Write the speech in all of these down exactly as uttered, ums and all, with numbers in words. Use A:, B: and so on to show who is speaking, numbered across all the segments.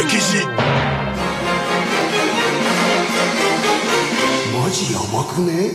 A: 歴史。マジやばくね？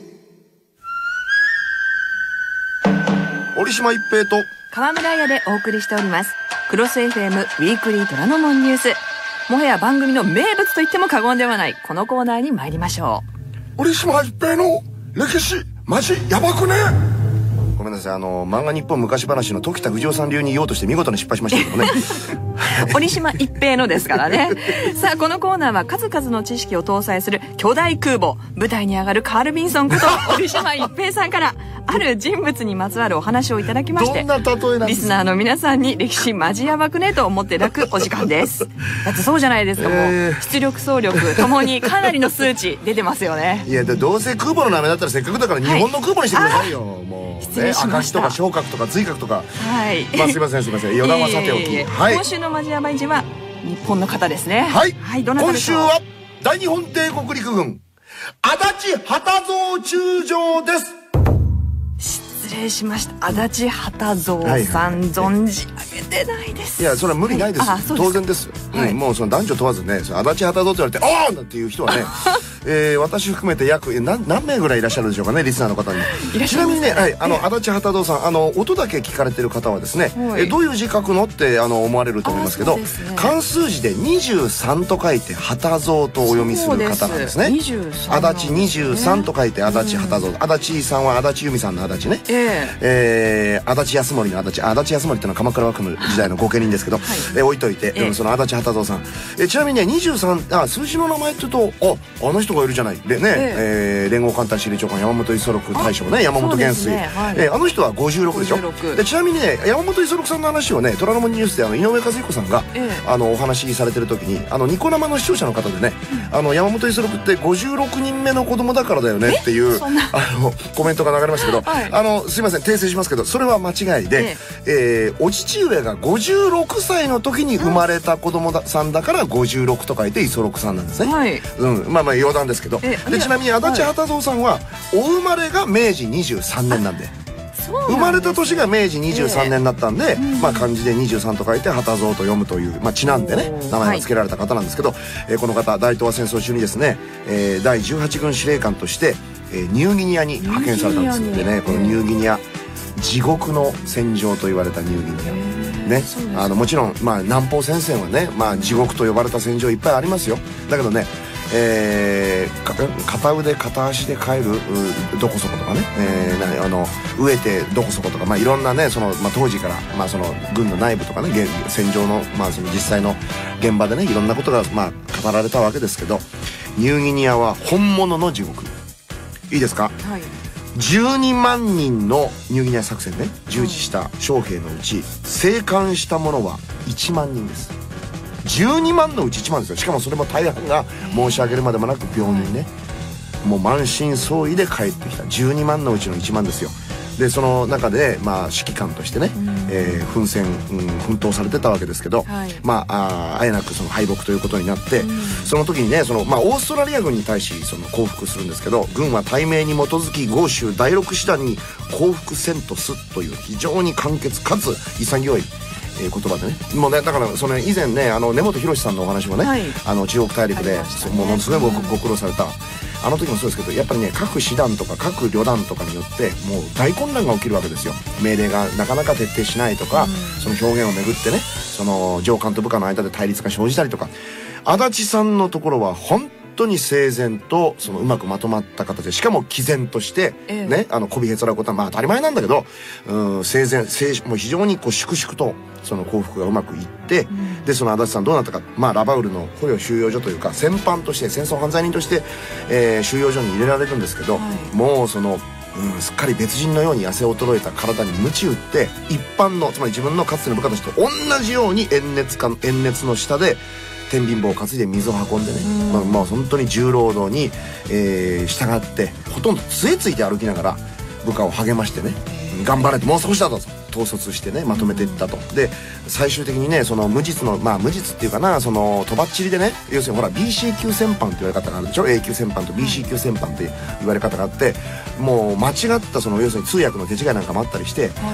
A: 折島一平と
B: 川村屋でお送りしておりますクロス エフエム ウィークリー虎ノ門ニュース。もはや番組の名物と言っても過言ではないこのコーナーに参りましょ
A: う。折島一平の歴史マジやばくね？ごめんなさい、あの漫画日本昔話の時田藤夫さん流に言おうとして見事に失敗しましたけどね
B: 折島一平のですからねさあこのコーナーは数々の知識を搭載する巨大空母舞台に上がるカール・ビンソンこと折島一平さんからある人物にまつわるお話をいただきまして、
A: どんな例えなんですか？
B: リスナーの皆さんに歴史マジやばくねと思っていただくお時間ですだってそうじゃないですか、もう、えー、出力総力ともにかなりの数値出てますよね。
A: いやどうせ空母の名前だったらせっかくだから日本の空母にしてくださいよ、はい、もう
B: 失礼しました、
A: ね、赤字とか昇格とか髄格とか、
B: はい、
A: まあすいませんすいません余談はさておき、
B: えーはい、今週のマジやばい人は日本の方ですね。
A: はい、
B: はい、どなた
A: 今
B: でしょう？
A: 週は大日本帝国陸軍足立旗造中将です。
B: 失礼しました。足立旗造さん、はいはいはい、存じ上げてないです。
A: いやそれは無理ないです、はい、です当然です、はい、うん、もうその男女問わずね、足立旗造って言われて「ああ!」なんていう人はねえー、私含めて約何何名ぐらいいらっしゃるでしょうかね、リスナーの方に。ちなみにね、はい、あの足立旗造さん、あの音だけ聞かれてる方はですね、えどういう字書くのってあの思われると思いますけど、ね、漢数字でにじゅうさんと書いて旗造とお読みする方なんですね。
B: にじゅうさん
A: 足立にじゅうさんと書いて足立旗造、うん、足立さんは足立由美さんの足立ね、えーえー、足立康盛の足立、足立康盛っていうのは鎌倉幕府の時代の御家人ですけど、はい、えー、置いといて、えー、その足立旗造さん、えー、ちなみにねにじゅうさん、あ数字の名前って言うとああの人がいるじゃないでね、えーえー、連合艦隊司令長官山本五十六大将ね、山本元帥、ね、はい、えー、あの人はごじゅうろくでしょ。でちなみにね山本五十六さんの話をね虎ノ門ニュースであの井上和彦さんが、えー、あのお話しされてる時にあのニコ生の視聴者の方でね、うん、あの山本五十六ってごじゅうろくにんめの子供だからだよねっていうあのコメントが流れましたけど、はい、あのすいません訂正しますけどそれは間違いで、えーえー、お父上がごじゅうろくさいの時に生まれた子供さんだからごじゅうろくと書いて五十六さんなんですね、はい、うん、まあまあ余談ですけど、でちなみに足立旗造さんはお生まれが明治にじゅうさんねんなんで、生まれた年が明治にじゅうさんねんだったんで、えー、まあ漢字でにじゅうさんと書いて旗造と読むという、まあ、ちなんでね名前が付けられた方なんですけど、はい、えー、この方大東亜戦争中にですね、えー、だいじゅうはち軍司令官として、えー、ニューギニアに派遣されたんです。でね、このニューギニア地獄の戦場と言われたニューギニアね、あのもちろん、まあ、南方戦線はね、まあ、地獄と呼ばれた戦場いっぱいありますよ。だけどね、えー、片腕片足で帰るどこそことかね、えー、あの飢えてどこそことか、まあ、いろんなねその、まあ、当時から、まあ、その軍の内部とかね戦場の、まあ、その実際の現場でねいろんなことが、まあ、語られたわけですけど、ニューギニアは本物の地獄。いいですか、はい、じゅうにまんにんのニューギニア作戦ね従事した将兵のうち生還した者はいちまんにんです。じゅうにまんのうちいちまんですよ。しかもそれも大半が申し上げるまでもなく病人ね、もう満身創痍で帰ってきたじゅうにまんのうちのいちまんですよ。でその中で、まあ、指揮官としてね、うん、えー、奮戦、うん、奮闘されてたわけですけど、はい、まあ、ああえなくその敗北ということになって、うん、その時にねその、まあ、オーストラリア軍に対しその降伏するんですけど、軍は大命に基づき豪州だいろく師団に降伏せんとすという非常に簡潔かつ潔いえー、言葉でね、もうねだからその以前ねあの根本博さんのお話もね、はい、あの中国大陸で、ね、ものすごい ご,、うん、ご苦労されたあの時もそうですけど、やっぱりね各師団とか各旅団とかによってもう大混乱が起きるわけですよ。命令がなかなか徹底しないとか、うん、その表現をめぐってねその上官と部下の間で対立が生じたりとか、足立さんのところは本当に整然とそのうまくまとまった形で、しかも毅然としてね、ええ、あのこびへつらうことはまあ当たり前なんだけど、うん、整然整もう非常にこう粛々とその降伏がうまくいって、うん、でその足立さんどうなったか、まあ、ラバウルの捕虜収容所というか戦犯として戦争犯罪人として、えー、収容所に入れられるんですけど、はい、もうその、うん、すっかり別人のように痩せ衰えた体に鞭打って一般のつまり自分のかつての部下として同じように炎熱か炎熱の下で天秤棒を担いで水を運んでね、まあ、まあ本当に重労働に、えー、従ってほとんど杖ついて歩きながら部下を励ましてね、頑張れともう少しだと統率してねまとめていったと。で最終的にねその無実のまあ無実っていうかな、そのとばっちりでね、要するにほら ビーシー 級戦犯って言われ方があるでしょ。 A 級戦犯と ビーシー 級戦犯って言われ方があって、もう間違ったその要するに通訳の手違いなんかもあったりして、はい、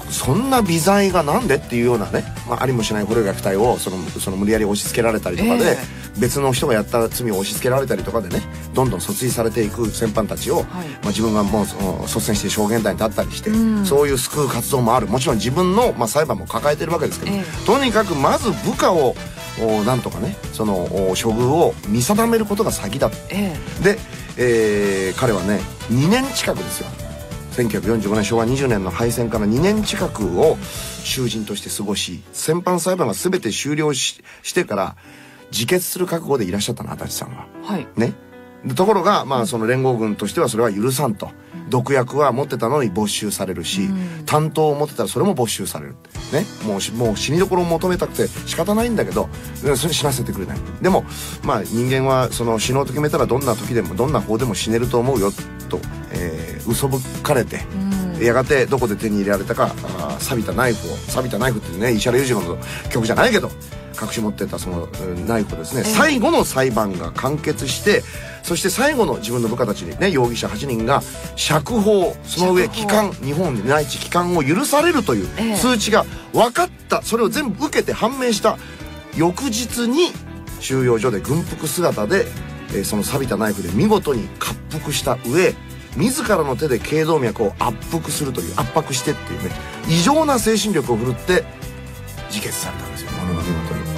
A: そんな微罪がなんでっていうようなね、まあ、ありもしない捕虜虐待をそのその無理やり押し付けられたりとかで、えー、別の人がやった罪を押し付けられたりとかでね、どんどん訴追されていく戦犯たちを、はい、まあ、自分がもう率先して証言台に立ったりして、うん、そういう救う活動もある。もちろん自分の、まあ、裁判も抱えてるわけですけど、えー、とにかくまず部下をなんとかね、その処遇を見定めることが先だ、えー、で、えー、彼はねにねん近くですよ、せんきゅうひゃくよんじゅうごねんしょうわにじゅうねんの敗戦からにねん近くを囚人として過ごし、戦犯裁判が全て終了 し, してから自決する覚悟でいらっしゃったの、足立さんは、はい、ね。ところが、まあ、その連合軍としてはそれは許さんと、うん、毒薬は持ってたのに没収されるし、うん、担当を持ってたらそれも没収される、ね、もうもう死にどころを求めたくて仕方ないんだけど、それ死なせてくれない。でも、まあ、人間はその死のうと決めたらどんな時でもどんな方でも死ねると思うよと、えー、嘘ぶかれて、うん、やがてどこで手に入れられたか、あ錆びたナイフを、錆びたナイフっていうね、石原裕次郎の曲じゃないけど隠し持ってたそのナイフをですね、えー、最後の裁判が完結して、そして最後の自分の部下たちにね、容疑者はちにんが釈放、その上帰還、日本内地帰還を許されるという通知が分かった、それを全部受けて判明した翌日に収容所で軍服姿で、えー、その錆びたナイフで見事に滑腹した上、自らの手で頸動脈を圧迫するという、圧迫してっていうね、異常な精神力を振るって自決されたんですよ、これは見事に。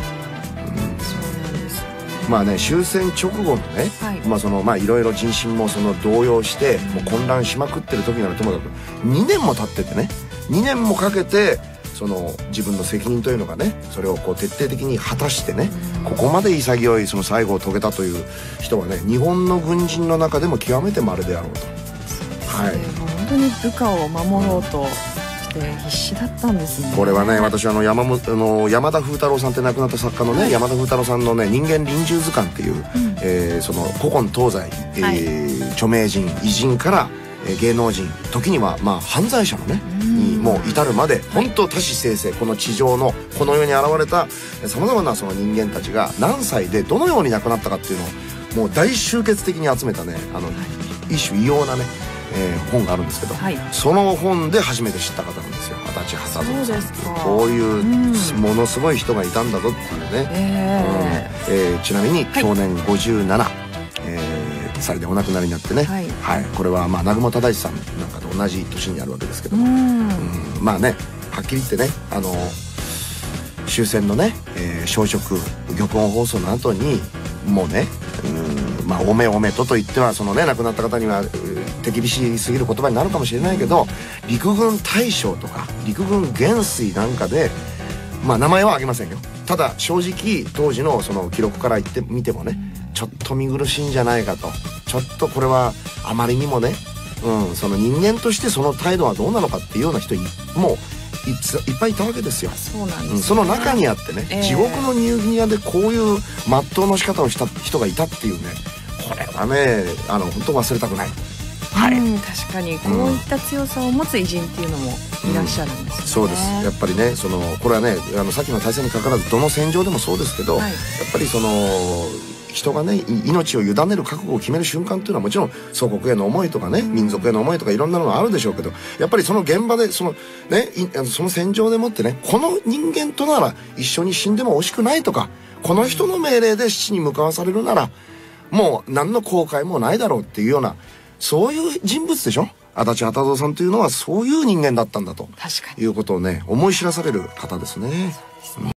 A: まあね、終戦直後のね、はい、まあそのまあいろいろ人心もその動揺してもう混乱しまくってる時ならともかくにねんも経っててね、にねんもかけてその自分の責任というのがね、それをこう徹底的に果たしてね、ここまで潔いその最後を遂げたという人はね、日本の軍人の中でも極めて稀であろうと。
B: はい、本当に部下を守ろうと、うん必死だったんですね。
A: これはね、私あの 山, あの山田風太郎さんって亡くなった作家のね、はい、山田風太郎さんのね、人間臨終図鑑っていう、うん、えー、その古今東西、えーはい、著名人偉人から、えー、芸能人、時にはまあ犯罪者のねにもう至るまで、本当多種生成、この地上のこの世に現れたさまざまなその人間たちが何歳でどのように亡くなったかっていうのをもう大集結的に集めたね、あの一種異様なね、えー、本があるんですけど、はい、その本で初めて知った方なんですよ、足立畑蔵さん。そうですか。こういう、うん、ものすごい人がいたんだぞっていうね、えーうんえー、ちなみに去年ごじゅうなな、はい、えー、歳でお亡くなりになってね、はいはい、これはまあ南雲忠志さんなんかと同じ年にあるわけですけども、うん、まあね、はっきり言ってね、あの終戦のね、えー、消息玉音放送の後にもうね、うん、まあおめおめとと言ってはそのね亡くなった方には手厳しすぎる言葉になるかもしれないけど、陸軍大将とか陸軍元帥なんかで、まあ名前は挙げませんよ。ただ正直当時のその記録から言ってみてもね、ちょっと見苦しいんじゃないかと、ちょっとこれはあまりにもね、うん、その人間としてその態度はどうなのかっていうような人もいっぱいいたわけですよ。そうなんですね。うん、その中にあってね、えー、地獄のニューギニアでこういう全うの仕方をした人がいたっていうね、これはね、あの本当忘れたくない。はい、うん、
B: 確かにこういった強さを持つ偉人っていうのもいらっしゃるんですね、うん、
A: そうです。やっぱりね、そのこれはね、あのさっきの大戦にかかわらずどの戦場でもそうですけど、はい、やっぱりその人がね命を委ねる覚悟を決める瞬間っていうのはもちろん祖国への思いとかね、民族への思いとかいろんなのがあるでしょうけど、やっぱりその現場でそのね、その戦場でもってね、この人間となら一緒に死んでも惜しくないとか、この人の命令で死に向かわされるならもう何の後悔もないだろうっていうような、そういう人物でしょ。足立畑蔵さんというのはそういう人間だったんだということをね思い知らされる方ですね。